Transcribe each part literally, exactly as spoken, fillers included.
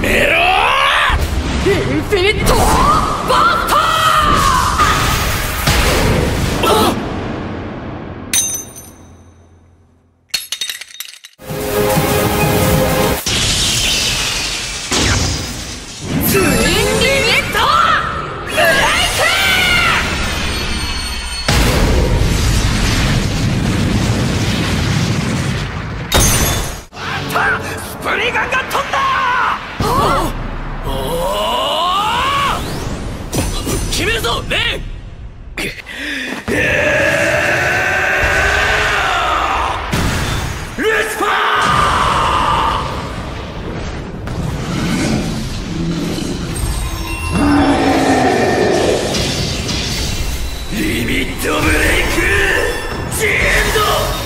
めろー。インフィニットバッター。ツインリミットブレイク。スプリガンが飛んだ。おお、決めるぞレン。ルシファー。リミットブレイクジエンド。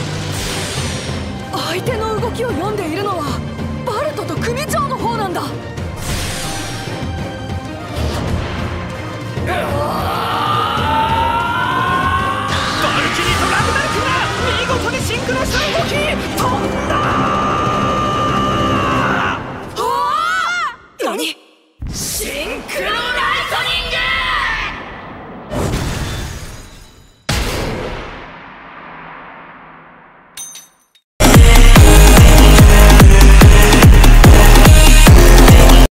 相手の動きを読んでいるのはバルトと組長の方なんだ。